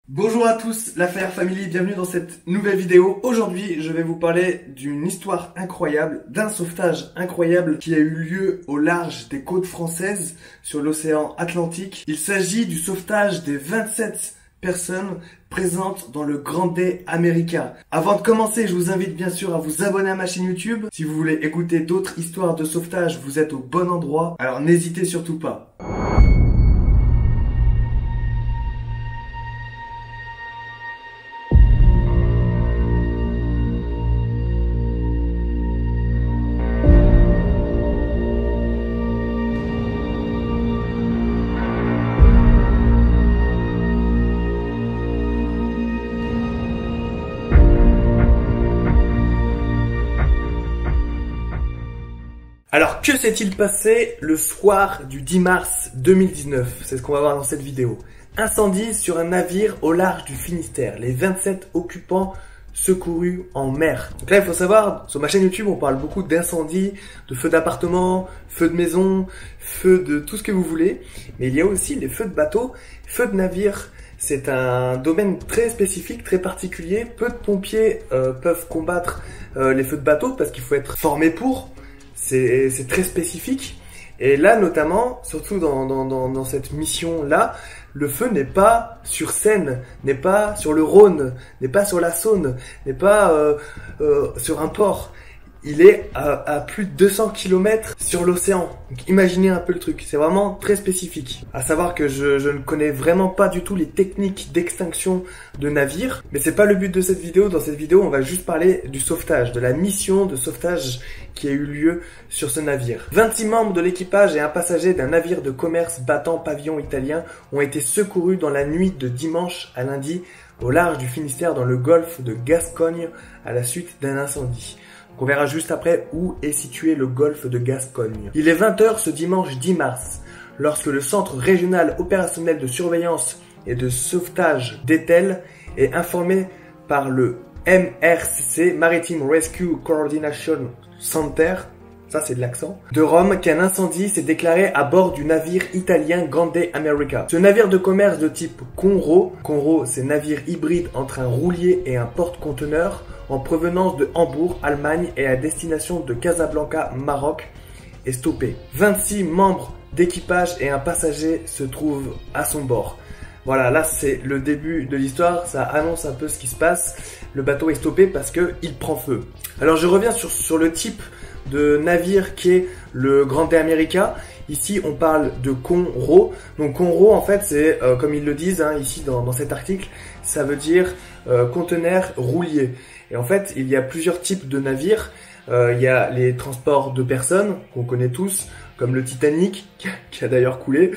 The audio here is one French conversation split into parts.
Bonjour à tous, la Fire Family, bienvenue dans cette nouvelle vidéo. Aujourd'hui, je vais vous parler d'une histoire incroyable, d'un sauvetage incroyable qui a eu lieu au large des côtes françaises sur l'océan Atlantique. Il s'agit du sauvetage des 27 personnes présentes dans le Grande America. Avant de commencer, je vous invite bien sûr à vous abonner à ma chaîne YouTube. Si vous voulez écouter d'autres histoires de sauvetage, vous êtes au bon endroit, alors n'hésitez surtout pas. Alors, que s'est-il passé le soir du 10 mars 2019? C'est ce qu'on va voir dans cette vidéo. Incendie sur un navire au large du Finistère. Les 27 occupants secourus en mer. Donc là, il faut savoir, sur ma chaîne YouTube, on parle beaucoup d'incendies, de feux d'appartements, feux de maison, feux de tout ce que vous voulez. Mais il y a aussi les feux de bateau, feux de navire. C'est un domaine très spécifique, très particulier. Peu de pompiers peuvent combattre les feux de bateau parce qu'il faut être formé pour. C'est très spécifique. Et là, notamment, surtout dans cette mission-là, le feu n'est pas sur Seine, n'est pas sur le Rhône, n'est pas sur la Saône, n'est pas sur un port. Il est à plus de 200 km sur l'océan. Donc imaginez un peu le truc, c'est vraiment très spécifique. À savoir que je ne connais vraiment pas du tout les techniques d'extinction de navires. Mais c'est pas le but de cette vidéo. Dans cette vidéo, on va juste parler du sauvetage, de la mission de sauvetage qui a eu lieu sur ce navire. 26 membres de l'équipage et un passager d'un navire de commerce battant pavillon italien ont été secourus dans la nuit de dimanche à lundi au large du Finistère dans le golfe de Gascogne à la suite d'un incendie. On verra juste après où est situé le golfe de Gascogne. Il est 20 h ce dimanche 10 mars, lorsque le Centre régional opérationnel de surveillance et de sauvetage d'Etel est informé par le MRCC, Maritime Rescue Coordination Center, ça c'est de l'accent, de Rome, qu'un incendie s'est déclaré à bord du navire italien Grande America. Ce navire de commerce de type Conro, c'est navire hybride entre un roulier et un porte-conteneur, en provenance de Hambourg, Allemagne et à destination de Casablanca, Maroc, est stoppé. 26 membres d'équipage et un passager se trouvent à son bord. Voilà, là c'est le début de l'histoire, ça annonce un peu ce qui se passe. Le bateau est stoppé parce qu'il prend feu. Alors je reviens sur le type de navire qui est le Grande America. Ici on parle de Conro. Donc Conro en fait c'est, comme ils le disent ici dans cet article, ça veut dire conteneur roulier. Et en fait, il y a plusieurs types de navires. Il y a les transports de personnes, qu'on connaît tous, comme le Titanic, qui a d'ailleurs coulé,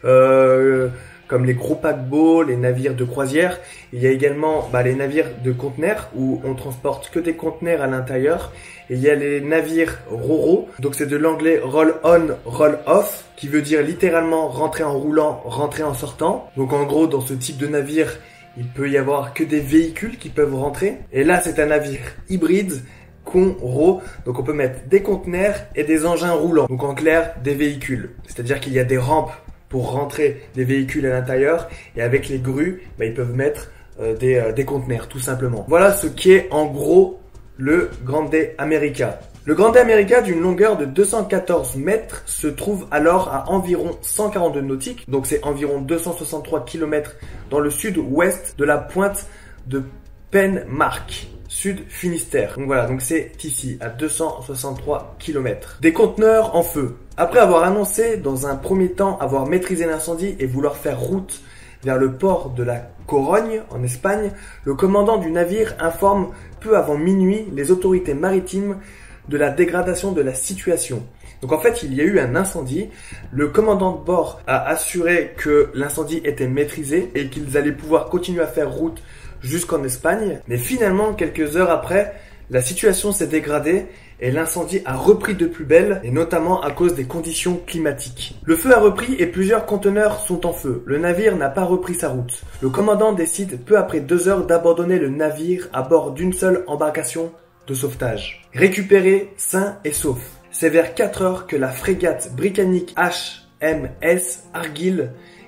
comme les gros paquebots, les navires de croisière. Il y a également les navires de conteneurs, où on transporte que des conteneurs à l'intérieur. Et il y a les navires Ro-Ro, donc c'est de l'anglais roll-on, roll-off, qui veut dire littéralement rentrer en roulant, rentrer en sortant. Donc en gros, dans ce type de navire, il peut y avoir que des véhicules qui peuvent rentrer. Et là, c'est un navire hybride, Conro. Donc on peut mettre des conteneurs et des engins roulants. Donc en clair, des véhicules. C'est-à-dire qu'il y a des rampes pour rentrer des véhicules à l'intérieur. Et avec les grues, ils peuvent mettre des conteneurs, tout simplement. Voilà ce qu'est en gros le Grande America. Le Grande America, d'une longueur de 214 mètres, se trouve alors à environ 142 nautiques, donc c'est environ 263 km dans le sud-ouest de la pointe de Penmark, sud Finistère. Donc voilà, donc c'est ici, à 263 km. Des conteneurs en feu. Après avoir annoncé dans un premier temps avoir maîtrisé l'incendie et vouloir faire route vers le port de la Corogne, en Espagne, le commandant du navire informe peu avant minuit les autorités maritimes de la dégradation de la situation. Donc en fait, il y a eu un incendie. Le commandant de bord a assuré que l'incendie était maîtrisé et qu'ils allaient pouvoir continuer à faire route jusqu'en Espagne. Mais finalement, quelques heures après, la situation s'est dégradée et l'incendie a repris de plus belle, et notamment à cause des conditions climatiques. Le feu a repris et plusieurs conteneurs sont en feu. Le navire n'a pas repris sa route. Le commandant décide peu après 2 heures d'abandonner le navire à bord d'une seule embarcation de sauvetage. Récupéré sain et sauf. C'est vers 4 heures que la frégate britannique HMS Argyll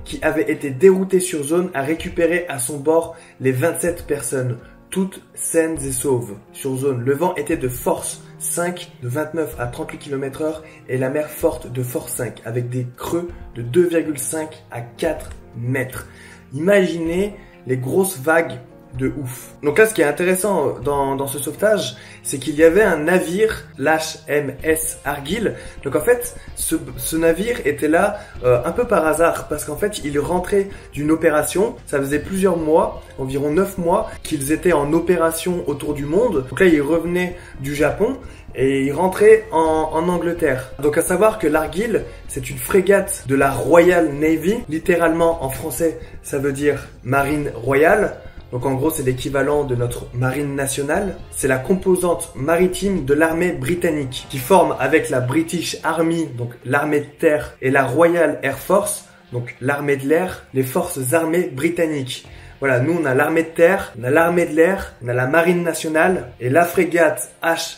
qui avait été dérouté sur zone, a récupéré à son bord les 27 personnes, toutes saines et sauves. Sur zone, le vent était de force 5 de 29 à 38 km/h et la mer forte de force 5 avec des creux de 2,5 à 4 mètres. Imaginez les grosses vagues de ouf. Donc là, ce qui est intéressant dans ce sauvetage, c'est qu'il y avait un navire, l'HMS Argyll. Donc en fait, ce navire était là un peu par hasard, parce qu'en fait, il rentrait d'une opération. Ça faisait plusieurs mois, environ 9 mois, qu'ils étaient en opération autour du monde. Donc là, ils revenaient du Japon et ils rentraient en Angleterre. Donc à savoir que l'Argyll, c'est une frégate de la Royal Navy. Littéralement, en français, ça veut dire marine royale. Donc en gros, c'est l'équivalent de notre marine nationale. C'est la composante maritime de l'armée britannique qui forme avec la British Army, donc l'armée de terre, et la Royal Air Force, donc l'armée de l'air, les forces armées britanniques. Voilà, nous on a l'armée de terre, on a l'armée de l'air, on a la marine nationale, et la frégate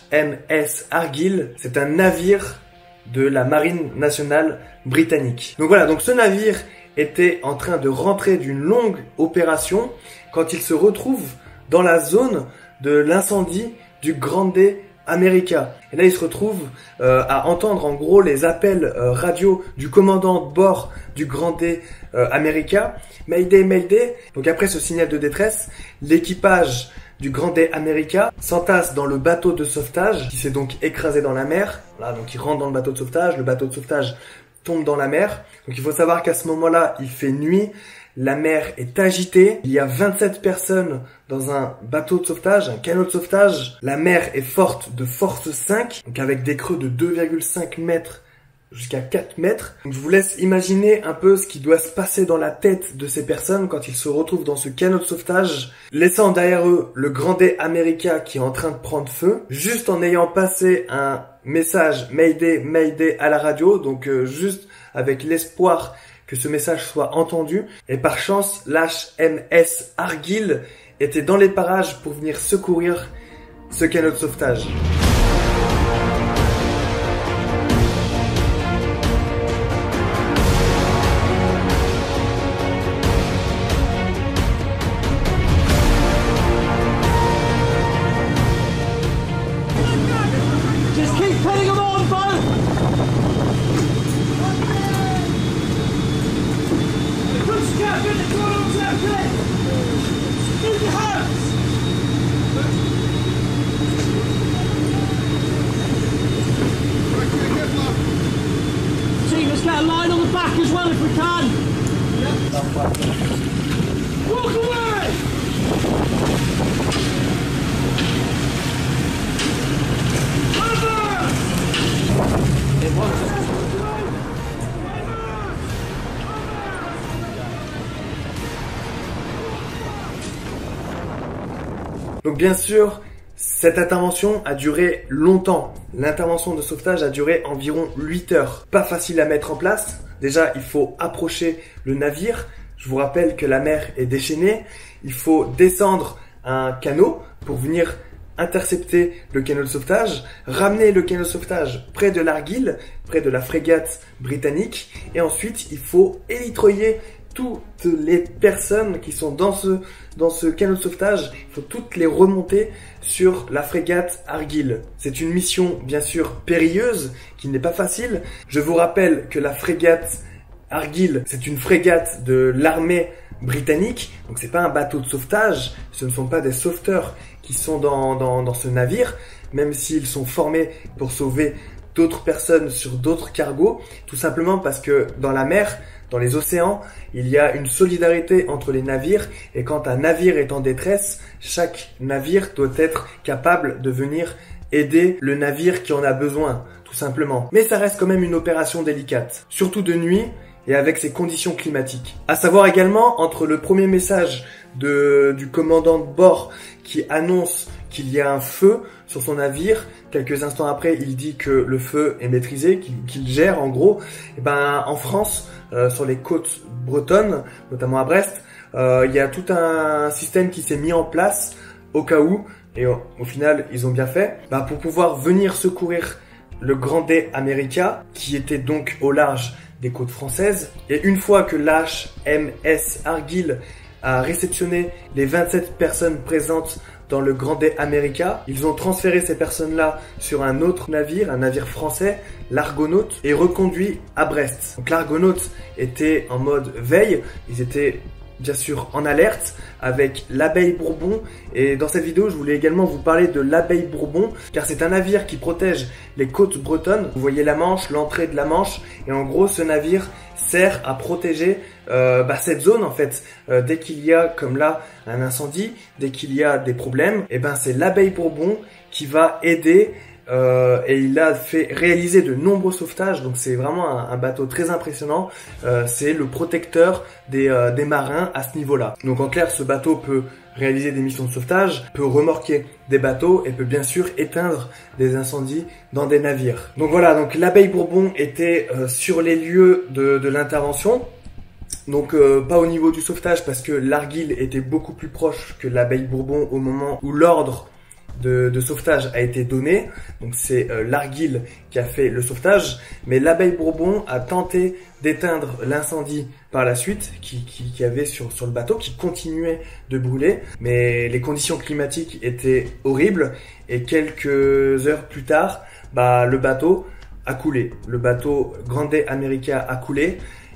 HMS Argyll, c'est un navire de la marine nationale britannique. Donc voilà, donc ce navire était en train de rentrer d'une longue opération quand il se retrouve dans la zone de l'incendie du Grande America. Et là, il se retrouve à entendre en gros les appels radio du commandant de bord du Grande America. Mayday, Mayday. Donc après ce signal de détresse, l'équipage du Grande America s'entasse dans le bateau de sauvetage qui s'est donc écrasé dans la mer. Voilà, donc il rentre dans le bateau de sauvetage. Le bateau de sauvetage tombe dans la mer. Donc il faut savoir qu'à ce moment-là, il fait nuit. La mer est agitée, il y a 27 personnes dans un bateau de sauvetage, un canot de sauvetage. La mer est forte de force 5, donc avec des creux de 2,5 mètres jusqu'à 4 mètres. Donc je vous laisse imaginer un peu ce qui doit se passer dans la tête de ces personnes quand ils se retrouvent dans ce canot de sauvetage, laissant derrière eux le Grande America qui est en train de prendre feu, juste en ayant passé un message Mayday, Mayday à la radio, donc juste avec l'espoir que ce message soit entendu. Et par chance, l'HMS Argyll était dans les parages pour venir secourir ce canot de sauvetage. Donc bien sûr, cette intervention a duré longtemps. L'intervention de sauvetage a duré environ 8 heures. Pas facile à mettre en place. Déjà, il faut approcher le navire. Je vous rappelle que la mer est déchaînée. Il faut descendre un canot pour venir intercepter le canot de sauvetage, ramener le canot de sauvetage près de l'Argyll, près de la frégate britannique, et ensuite il faut élitreiller toutes les personnes qui sont dans ce canot de sauvetage. Il faut toutes les remonter sur la frégate Argyll. C'est une mission bien sûr périlleuse qui n'est pas facile. Je vous rappelle que la frégate Argyll, c'est une frégate de l'armée britannique, donc c'est pas un bateau de sauvetage, ce ne sont pas des sauveteurs qui sont dans ce navire, même s'ils sont formés pour sauver d'autres personnes sur d'autres cargos, tout simplement parce que dans la mer, dans les océans, il y a une solidarité entre les navires, et quand un navire est en détresse, chaque navire doit être capable de venir aider le navire qui en a besoin, tout simplement. Mais ça reste quand même une opération délicate, surtout de nuit, et avec ces conditions climatiques. À savoir également, entre le premier message du commandant de bord qui annonce qu'il y a un feu sur son navire, quelques instants après il dit que le feu est maîtrisé, qu'il gère en gros, et ben en France, sur les côtes bretonnes, notamment à Brest, il y a tout un système qui s'est mis en place au cas où, et au final ils ont bien fait, pour pouvoir venir secourir le Grande America, qui était donc au large des côtes françaises. Et une fois que l'HMS Argyll a réceptionné les 27 personnes présentes dans le Grande America, ils ont transféré ces personnes-là sur un autre navire, un navire français, l'Argonaut, et reconduit à Brest. Donc l'Argonaut était en mode veille, ils étaient bien sûr en alerte avec l'Abeille Bourbon, et dans cette vidéo je voulais également vous parler de l'Abeille Bourbon car c'est un navire qui protège les côtes bretonnes. Vous voyez la Manche, l'entrée de la Manche, et en gros ce navire sert à protéger cette zone en fait. Dès qu'il y a comme là un incendie, dès qu'il y a des problèmes, et c'est l'Abeille Bourbon qui va aider. Et il a fait réaliser de nombreux sauvetages, donc c'est vraiment un bateau très impressionnant. C'est le protecteur des marins à ce niveau-là. Donc en clair, ce bateau peut réaliser des missions de sauvetage, peut remorquer des bateaux et peut bien sûr éteindre des incendies dans des navires. Donc voilà, donc l'Abeille Bourbon était sur les lieux de l'intervention. Donc pas au niveau du sauvetage parce que l'Argyll était beaucoup plus proche que l'Abeille Bourbon au moment où l'ordre de sauvetage a été donné. Donc c'est l'Argyll qui a fait le sauvetage, mais l'Abeille Bourbon a tenté d'éteindre l'incendie par la suite qui avait sur le bateau, qui continuait de brûler, mais les conditions climatiques étaient horribles et quelques heures plus tard, le bateau a coulé. Le bateau Grande America a coulé,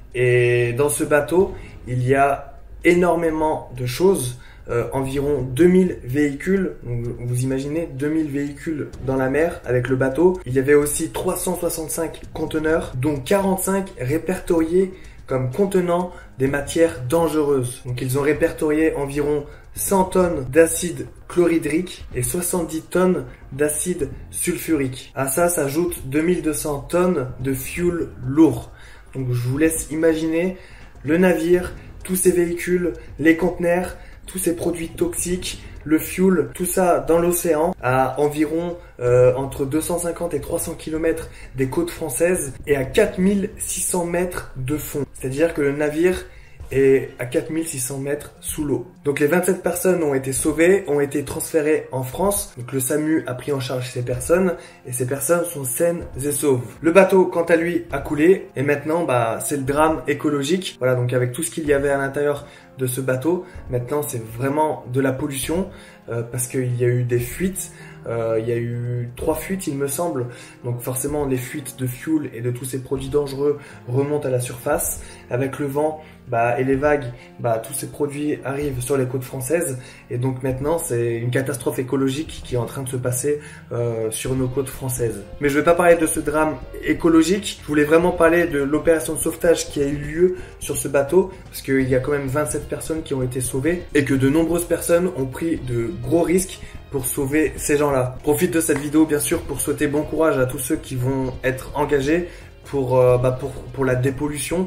et dans ce bateau il y a énormément de choses. Environ 2000 véhicules, donc vous imaginez 2000 véhicules dans la mer avec le bateau. Il y avait aussi 365 conteneurs, dont 45 répertoriés comme contenant des matières dangereuses. Donc ils ont répertorié environ 100 tonnes d'acide chlorhydrique et 70 tonnes d'acide sulfurique. À ça s'ajoutent 2200 tonnes de fuel lourd. Donc je vous laisse imaginer le navire, tous ces véhicules, les conteneurs, tous ces produits toxiques, le fuel, tout ça dans l'océan à environ entre 250 et 300 km des côtes françaises et à 4600 mètres de fond. C'est-à-dire que le navire est à 4600 mètres sous l'eau. Donc les 27 personnes ont été sauvées, ont été transférées en France. Donc le SAMU a pris en charge ces personnes et ces personnes sont saines et sauves. Le bateau, quant à lui, a coulé et maintenant c'est le drame écologique. Voilà, donc avec tout ce qu'il y avait à l'intérieur de ce bateau, maintenant c'est vraiment de la pollution parce qu'il y a eu des fuites. Il y a eu 3 fuites il me semble, donc forcément les fuites de fuel et de tous ces produits dangereux remontent à la surface. Avec le vent et les vagues, tous ces produits arrivent sur les côtes françaises et donc maintenant c'est une catastrophe écologique qui est en train de se passer sur nos côtes françaises. Mais je vais pas parler de ce drame écologique, je voulais vraiment parler de l'opération de sauvetage qui a eu lieu sur ce bateau parce qu'il y a quand même 27 personnes qui ont été sauvées et que de nombreuses personnes ont pris de gros risques pour sauver ces gens-là. Profite de cette vidéo bien sûr pour souhaiter bon courage à tous ceux qui vont être engagés pour la dépollution.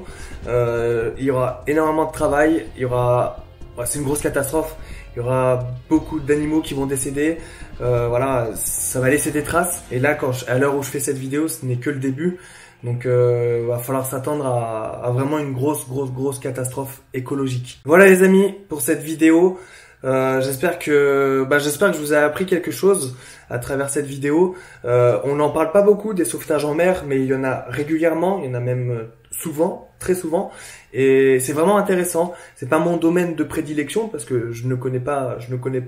Il y aura énormément de travail, c'est une grosse catastrophe, il y aura beaucoup d'animaux qui vont décéder, voilà, ça va laisser des traces. Et là, à l'heure où je fais cette vidéo, ce n'est que le début. Donc va falloir s'attendre à vraiment une grosse catastrophe écologique. Voilà les amis pour cette vidéo. J'espère que je vous ai appris quelque chose à travers cette vidéo. On n'en parle pas beaucoup des sauvetages en mer, mais il y en a régulièrement, il y en a même souvent, très souvent, et c'est vraiment intéressant. C'est pas mon domaine de prédilection parce que je ne connais pas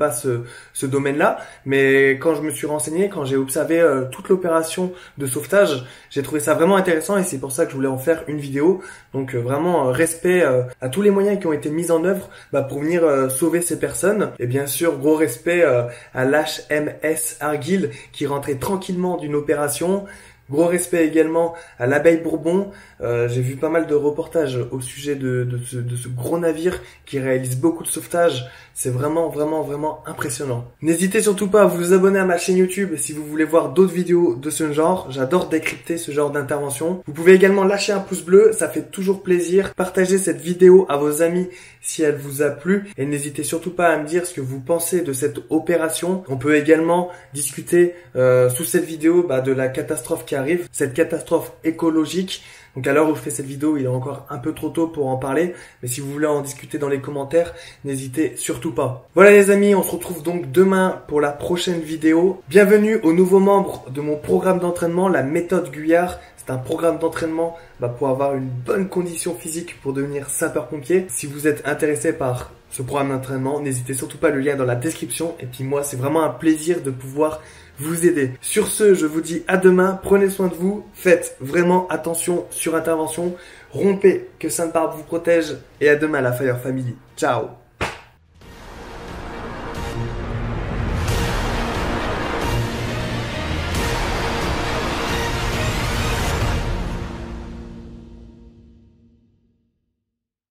ce domaine-là, mais quand je me suis renseigné, quand j'ai observé toute l'opération de sauvetage, j'ai trouvé ça vraiment intéressant et c'est pour ça que je voulais en faire une vidéo. Donc vraiment respect à tous les moyens qui ont été mis en œuvre pour venir sauver ces personnes, et bien sûr gros respect à l'HMS Argyll qui rentrait tranquillement d'une opération. Gros respect également à l'Abeille Bourbon. J'ai vu pas mal de reportages au sujet de ce gros navire qui réalise beaucoup de sauvetage. C'est vraiment impressionnant. N'hésitez surtout pas à vous abonner à ma chaîne YouTube si vous voulez voir d'autres vidéos de ce genre. J'adore décrypter ce genre d'intervention. Vous pouvez également lâcher un pouce bleu, ça fait toujours plaisir. Partagez cette vidéo à vos amis si elle vous a plu. Et n'hésitez surtout pas à me dire ce que vous pensez de cette opération. On peut également discuter sous cette vidéo de la catastrophe qui arrive, cette catastrophe écologique. Donc à l'heure où je fais cette vidéo, il est encore un peu trop tôt pour en parler, mais si vous voulez en discuter dans les commentaires, n'hésitez surtout pas. Voilà les amis, on se retrouve donc demain pour la prochaine vidéo. Bienvenue aux nouveaux membres de mon programme d'entraînement, la méthode Guyard. C'est un programme d'entraînement pour avoir une bonne condition physique pour devenir sapeur-pompier. Si vous êtes intéressé par ce programme d'entraînement, n'hésitez surtout pas, le lien est dans la description. Et puis moi, c'est vraiment un plaisir de pouvoir vous aider. Sur ce, je vous dis à demain, prenez soin de vous, faites vraiment attention sur intervention, rompez, que Sainte-Barbe vous protège et à demain la Fire Family. Ciao.